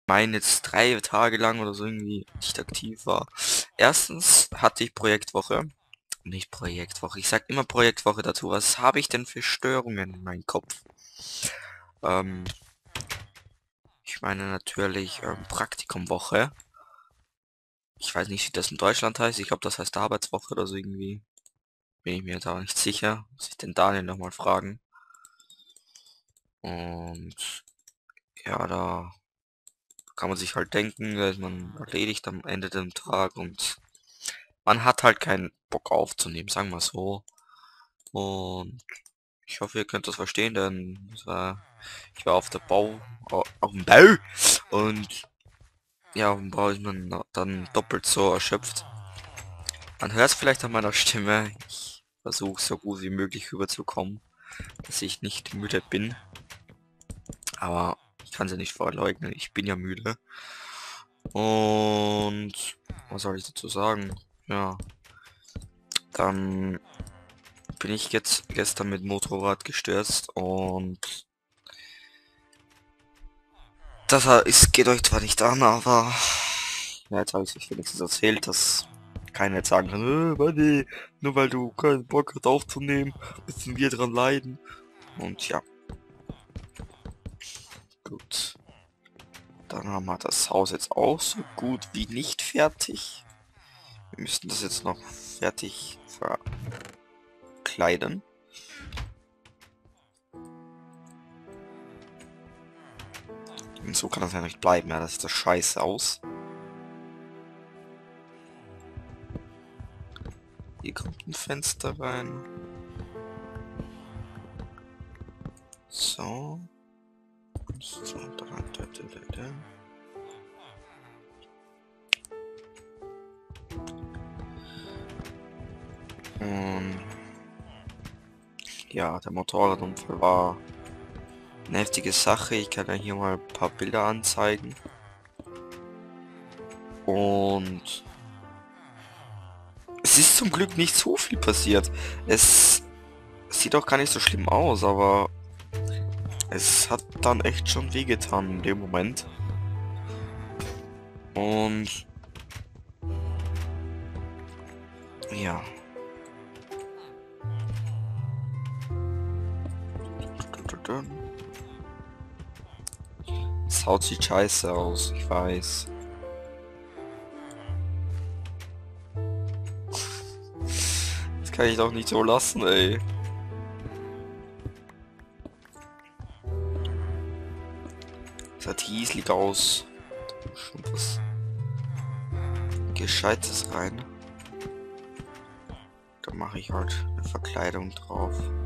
meine jetzt 3 Tage lang oder so irgendwie nicht aktiv war. Erstens hatte ich Projektwoche. Nicht Projektwoche, ich sag immer Projektwoche dazu. Was habe ich denn für Störungen in meinem Kopf? Ähm, Ich meine natürlich Praktikumwoche. Ich weiß nicht, wie das in Deutschland heißt. Ich glaube, das heißt Arbeitswoche oder so irgendwie. Bin ich mir jetzt aber nicht sicher. Muss ich den Daniel nochmal fragen. Und ja, da kann man sich halt denken, dass man erledigt am Ende dem Tag und man hat halt keinen Bock aufzunehmen, sagen wir so. Und ich hoffe, ihr könnt das verstehen, denn ich war auf dem Bau und ja, auf dem Bau ist man dann doppelt so erschöpft. Man hört es vielleicht an meiner Stimme. Ich versuche so gut wie möglich rüberzukommen, dass ich nicht müde bin. Aber ich kann sie nicht verleugnen, ich bin ja müde. Und was soll ich dazu sagen? Ja, dann bin ich jetzt gestern mit Motorrad gestürzt und geht euch zwar nicht an, aber ja, jetzt habe ich euch wenigstens erzählt, dass keiner jetzt sagen kann, Buddy, nur weil du keinen Bock hast aufzunehmen, müssen wir dran leiden. Und ja, gut. Dann haben wir das Haus jetzt auch so gut wie nicht fertig. Wir müssten das jetzt noch fertig verkleiden. Und so kann das ja nicht bleiben, ja, das sieht das scheiße aus. Hier kommt ein Fenster rein. So. So, da. Und ja, der Motorradunfall war eine heftige Sache. Ich kann ja hier mal ein paar Bilder anzeigen. Und es ist zum Glück nicht so viel passiert. Es sieht auch gar nicht so schlimm aus, aber es hat dann echt schon wehgetan in dem Moment. Und ja. Das Haut sieht scheiße aus, ich weiß. Das kann ich doch nicht so lassen, ey. Das sieht hieselig aus. Schon was Gescheites rein. Da mache ich halt eine Verkleidung drauf.